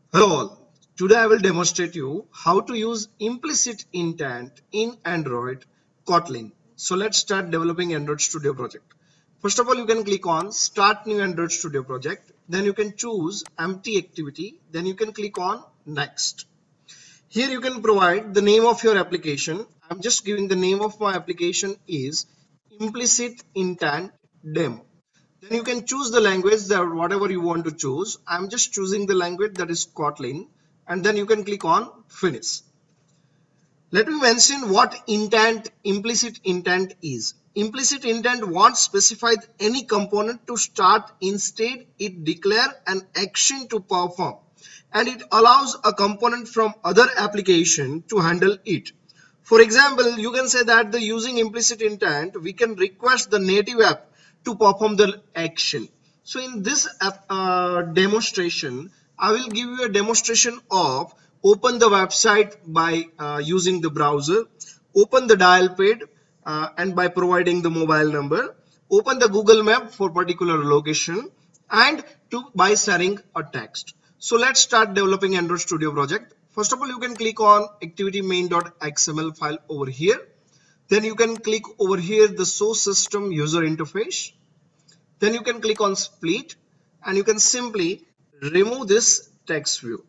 Hello all. Today I will demonstrate you how to use implicit intent in Android Kotlin. So let's start developing Android Studio project. First of all, you can click on Start New Android Studio project. Then you can choose Empty Activity. Then you can click on Next. Here you can provide the name of your application. I'm just giving the name of my application is Implicit Intent Demo. Then you can choose the language that whatever you want to choose. I'm just choosing the language that is Kotlin, and then you can click on Finish. Let me mention what implicit intent is. Implicit intent won't specify any component to start. Instead, it declares an action to perform, and it allows a component from other application to handle it. For example, you can say that the using implicit intent, we can request the native app to perform the action. So in this demonstration, I will give you a demonstration of open the website by using the browser, open the dial pad and by providing the mobile number, open the Google map for particular location, and by sharing a text. So let's start developing Android Studio project. First of all, you can click on activity main.xml file over here. Then you can click over here the source system user interface. Then you can click on split and you can simply remove this text view.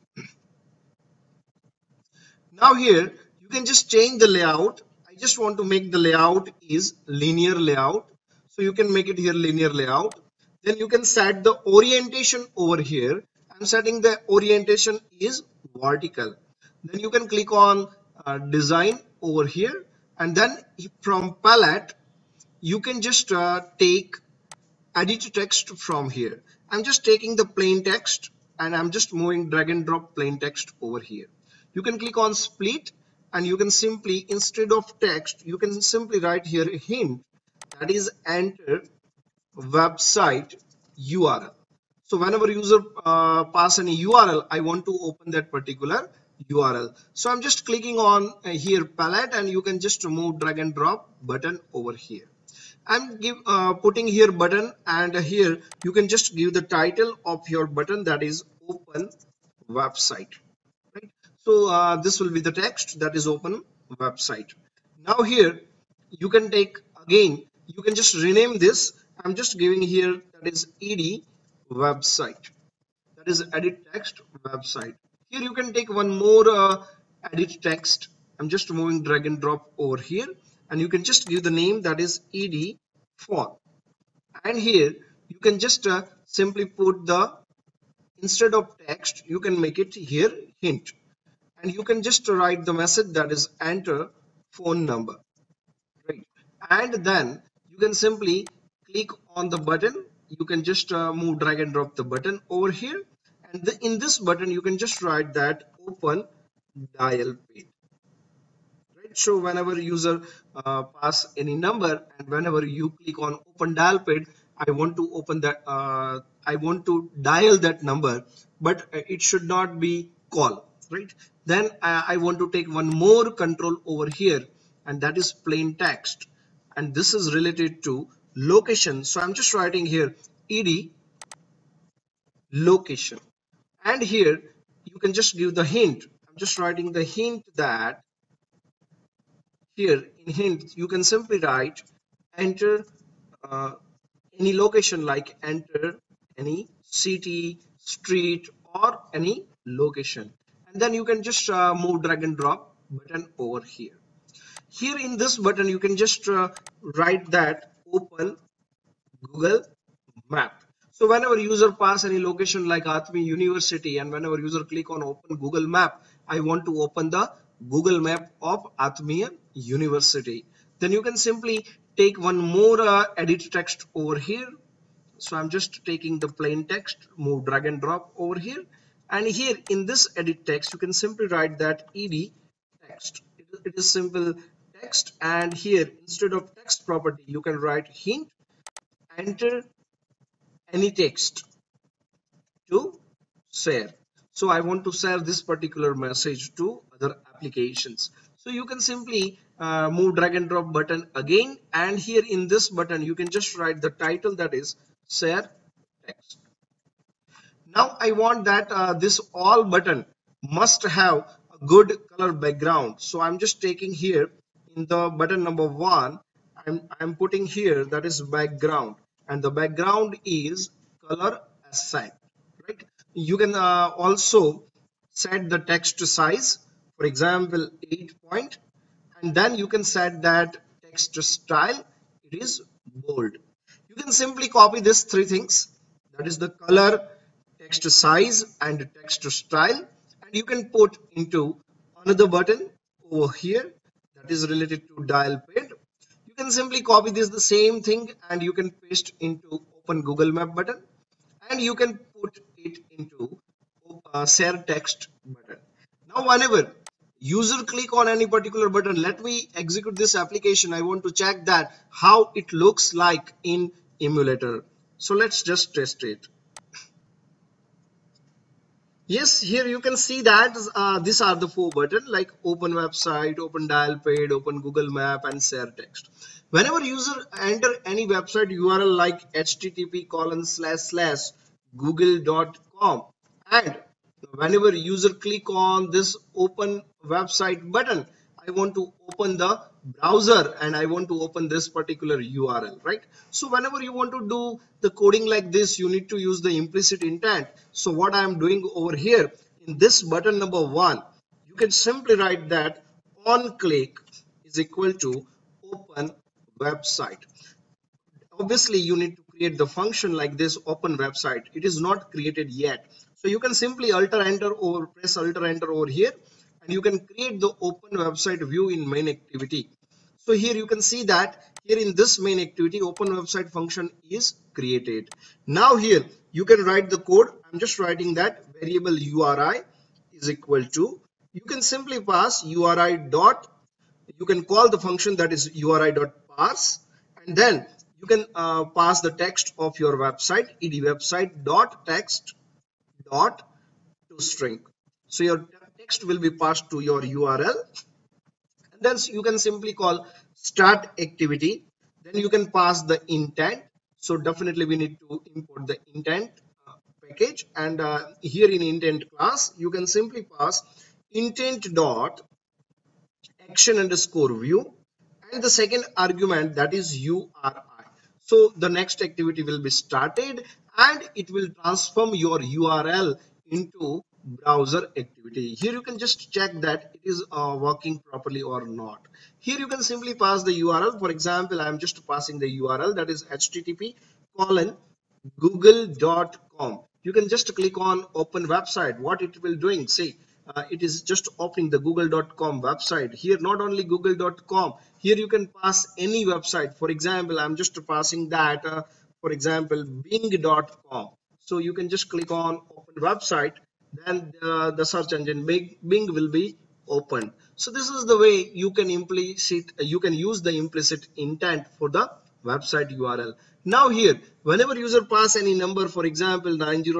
Now here you can just change the layout. I just want to make the layout is linear layout. So you can make it here linear layout. Then you can set the orientation over here. I'm setting the orientation is vertical. Then you can click on design over here, and then from palette you can just take edit text from here. I'm just taking the plain text and I'm just moving drag and drop plain text over here. You can click on split and you can simply, instead of text, you can simply write here a hint, that is enter website URL. So whenever user pass any URL, I want to open that particular URL. So I'm just clicking on here palette and you can just remove drag and drop button over here. I'm putting here button, and here you can just give the title of your button, that is open website, right? So this will be the text, that is open website. Now here you can take again, you can just rename this. I'm just giving here that is ed website, that is edit text website. Here you can take one more edit text. I'm just moving drag and drop over here, and you can just give the name, that is ed font. And here you can just simply put the, instead of text you can make it here hint, and you can just write the message, that is enter phone number, right? And then you can simply click on the button. You can just move drag and drop the button over here, and in this button you can just write that open dial pad, right? So whenever user pass any number and whenever you click on open dial pad, I want to open that I want to dial that number, but it should not be call, right? Then I want to take one more control over here, and that is plain text, and this is related to location. So I'm just writing here ed location, and here you can just give the hint. I'm just writing the hint, that here in hint you can simply write enter uh, any location, like enter any city, street, or any location, and then you can just move drag and drop button over here. Here in this button you can just write that open Google map. So whenever user pass any location like Atmi University, and whenever user click on open Google map, I want to open the Google map of Atmi University. Then you can simply take one more edit text over here. So I'm just taking the plain text, move drag and drop over here, and here in this edit text you can simply write that ed text. It is simple text, and here instead of text property you can write hint enter any text to share. So I want to share this particular message to other applications. So you can simply move drag and drop button again, and here in this button you can just write the title, that is share text. Now I want that this all button must have a good color background. So I'm just taking here in the button number 1, I'm putting here that is background, and the background is color assign, right? You can also set the text size, for example 8 point, and then you can set that text style, it is bold. You can simply copy these three things, that is the color, text size and text style, and you can put into another button over here that is related to dial pad. You can simply copy this the same thing and you can paste into open Google Map button, and you can put it into share text button. Now whenever user click on any particular button, let me execute this application. I want to check that how it looks like in emulator. So let's just test it. Yes, here you can see that these are the four buttons like open website, open dial pad, open Google Map, and share text. Whenever user enter any website URL like http:// and whenever user click on this open website button, I want to open the browser and I want to open this particular URL, right? So whenever you want to do the coding like this, you need to use the implicit intent. So what I am doing over here in this button number 1, you can simply write that on click is equal to open website. Obviously you need to create the function like this open website. It is not created yet, so you can simply press alter enter over here, and you can create the open website view in main activity. So here you can see that here in this main activity open website function is created. Now here you can write the code. I'm just writing that variable URI is equal to, you can simply pass URI dot, you can call the function that is URI dot parse, and then you can pass the text of your website, ed website dot text dot to string. So your text will be passed to your URL, and then you can simply call start activity. Then you can pass the intent. So definitely we need to import the intent package, and here in intent class you can simply pass intent dot action underscore view, and the second argument that is URI. So the next activity will be started and it will transform your URL into browser activity. Here you can just check that it is working properly or not. Here you can simply pass the URL. For example, I am just passing the URL that is http colon google.com. You can just click on open website. What it will doing, see, it is just opening the google.com website. Here not only google.com, here you can pass any website. For example, I'm just passing that for example bing.com. So you can just click on open website, then the search engine Bing will be opened. So this is the way you can use the implicit intent for the website URL. Now here, whenever user pass any number, for example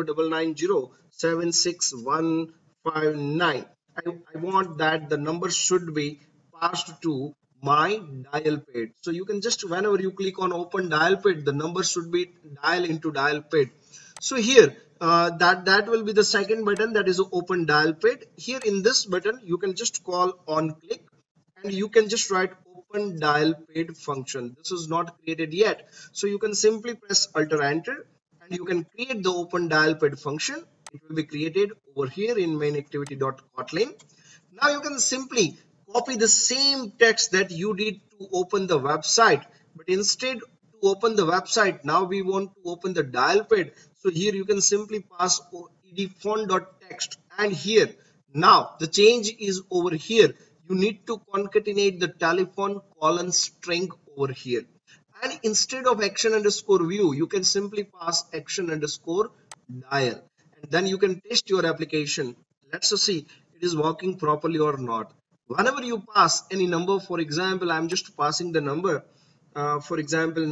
9099076159, I want that the number should be passed to my dial pad. So you can just, whenever you click on open dial pad, the number should be dial into dial pad. So here that will be the second button, that is open dial pad. Here in this button you can just call on click, and you can just write open dial pad function. This is not created yet, so you can simply press alter enter and you can create the open dial pad function. It will be created over here in main activity.kotlin. Now you can simply copy the same text that you did to open the website, but instead to open the website, now we want to open the dial pad. So here you can simply pass edfont.text, and here now the change is over here. You need to concatenate the telephone colon string over here, and instead of action underscore view, you can simply pass action underscore dial, and then you can test your application. Let's see it is working properly or not. Whenever you pass any number, for example I'm just passing the number for example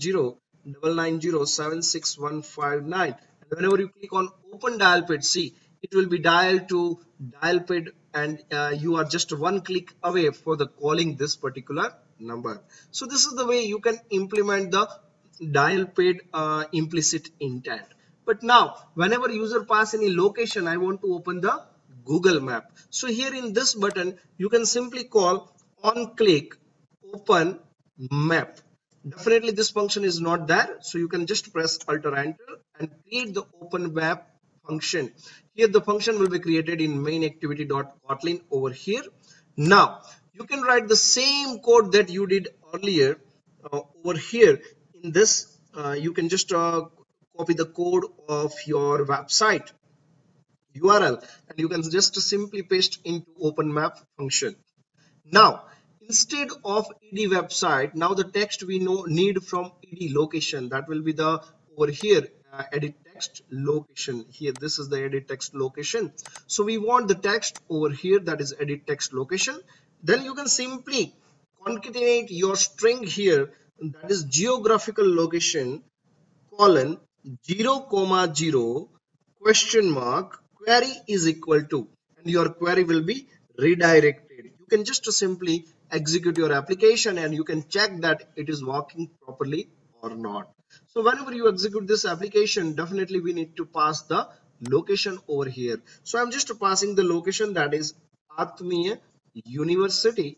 9099076159, and whenever you click on open dial pad, see it will be dialed to dial pad, and you are just one click away for the calling this particular number. So this is the way you can implement the dial pad implicit intent. But now whenever user pass any location, I want to open the Google Map. So here in this button you can simply call on click open map. Definitely this function is not there, so you can just press alt or enter and create the open map function. Here the function will be created in main activity.kotlin over here. Now you can write the same code that you did earlier over here in this. You can just copy the code of your website URL and you can just simply paste into open map function. Now instead of ed website, now the text we need from ed location, that will be the over here edit text location. Here this is the edit text location, so we want the text over here, that is edit text location. Then you can simply concatenate your string here, that is geographical location colon 0,0 question mark query is equal to, and your query will be redirected. You can just simply execute your application and you can check that it is working properly or not. So whenever you execute this application, definitely we need to pass the location over here. So I'm just passing the location, that is Atmiya University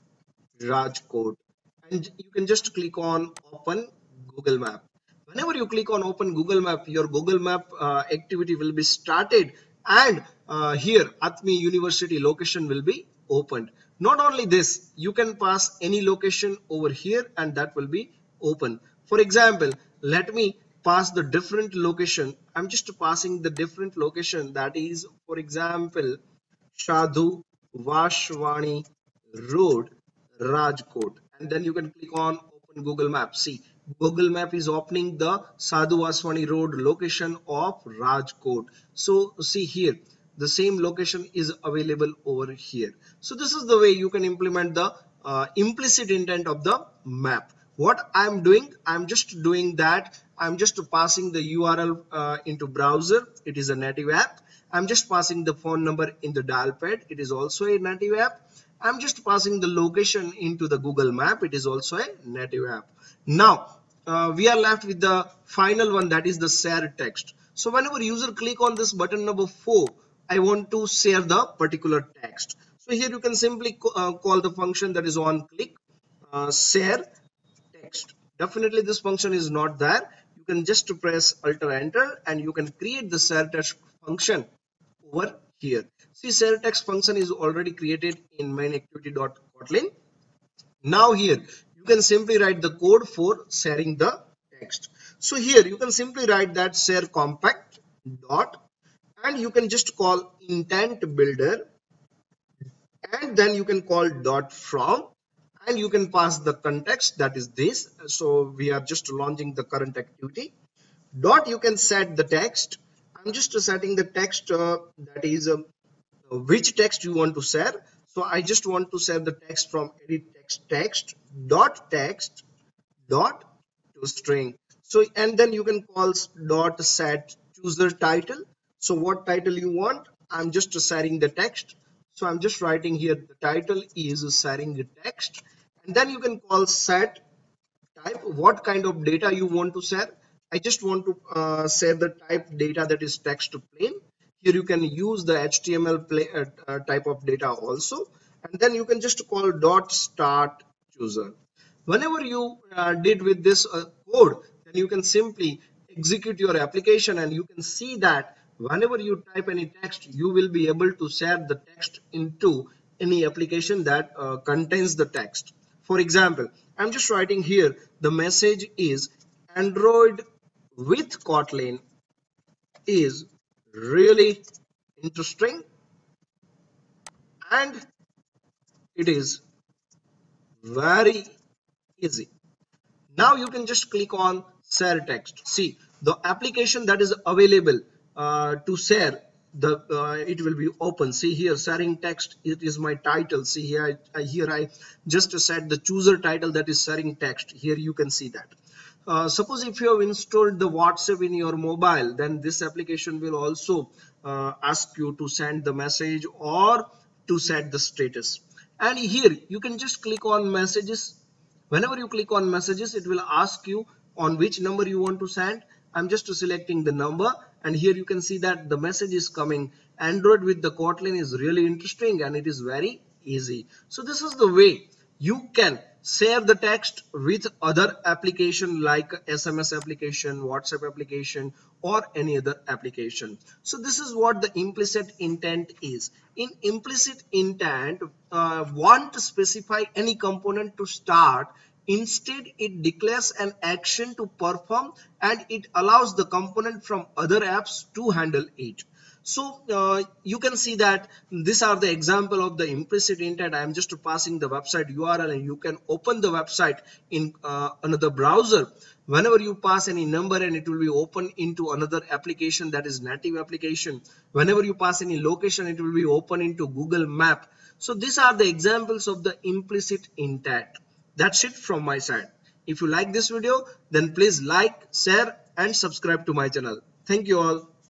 Rajkot, and you can just click on open Google Map. Whenever you click on open Google Map, your Google Map activity will be started, and here Atmi University location will be opened. Not only this, you can pass any location over here and that will be open. For example, let me pass the different location. I'm just passing the different location, that is, for example, Shadhu Vashwani Road, Rajkot, and then you can click on open Google Map. See, Google Map is opening the Sadhu Vaswani Road location of Rajkot. So see here, the same location is available over here. So this is the way you can implement the implicit intent of the map. What I'm doing, I'm just doing that. I'm just passing the URL into browser. It is a native app. I'm just passing the phone number in the dial pad. It is also a native app. I'm just passing the location into the Google Map. It is also a native app. Now we are left with the final one, that is the share text. So whenever user click on this button number 4, I want to share the particular text. So here you can simply call the function that is on click share text. Definitely this function is not there. You can just press alt or enter and you can create the share text function over here. See, share text function is already created in main activity.kotlin. Now here you can simply write the code for sharing the text. So here you can simply write that share compact dot, and you can just call intent builder, and then you can call dot from, and you can pass the context, that is this. So we are just launching the current activity. Dot, you can set the text. I'm just setting the text, that is which text you want to share. So I just want to share the text from edit text dot to string. So and then you can call dot set chooser title. So what title you want? I'm just sharing the text. So I'm just writing here the title is sharing the text, and then you can call set type, what kind of data you want to share. I just want to share the type data, that is text to plain. Here you can use the HTML type of data also, and then you can just call dot start chooser. Whenever you did with this code, then you can simply execute your application, and you can see that whenever you type any text, you will be able to share the text into any application that contains the text. For example, I'm just writing here the message is Android with Kotlin is really interesting and it is very easy. Now you can just click on share text. See, the application that is available to share, the it will be open. See here, sharing text, it is my title. See here, I just set the chooser title, that is sharing text. Here you can see that. Suppose if you have installed the WhatsApp in your mobile, then this application will also ask you to send the message or to set the status. And here you can just click on messages. Whenever you click on messages, it will ask you on which number you want to send, I'm just selecting the number, and here you can see that the message is coming. Android with the Kotlin is really interesting and it is very easy. So this is the way you can share the text with other application like SMS application, WhatsApp application, or any other application. So this is what the implicit intent is. In implicit intent, want to specify any component to start. Instead, it declares an action to perform and it allows the component from other apps to handle it. So you can see that these are the example of the implicit intent. I am just passing the website URL and you can open the website in another browser. Whenever you pass any number and it will be open into another application, that is native application. Whenever you pass any location, it will be open into Google Map. So these are the examples of the implicit intent. That's it from my side. If you like this video, then please like, share and subscribe to my channel. Thank you all.